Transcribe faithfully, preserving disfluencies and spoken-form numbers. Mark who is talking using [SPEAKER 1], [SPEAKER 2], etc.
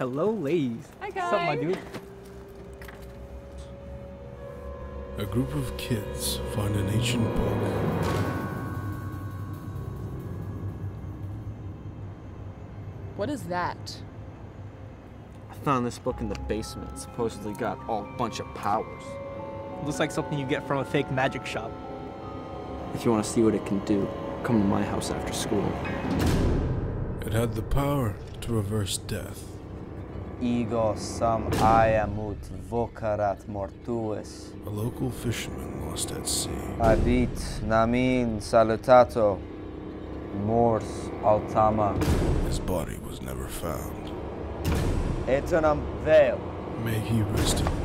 [SPEAKER 1] Hello, ladies.
[SPEAKER 2] Hi, guys.
[SPEAKER 1] What's up, my dude?
[SPEAKER 3] A group of kids find an ancient book.
[SPEAKER 2] What is that?
[SPEAKER 4] I found this book in the basement. It supposedly got all a bunch of powers.
[SPEAKER 1] Looks like something you get from a fake magic shop.
[SPEAKER 4] If you want to see what it can do, come to my house after school.
[SPEAKER 3] It had the power to reverse death.
[SPEAKER 5] Ego sam aiamut vocarat mortuis.
[SPEAKER 3] A local fisherman lost at sea.
[SPEAKER 5] Abit namin salutato. Mors altama.
[SPEAKER 3] His body was never found.
[SPEAKER 5] Eternam veo.
[SPEAKER 3] May he rest in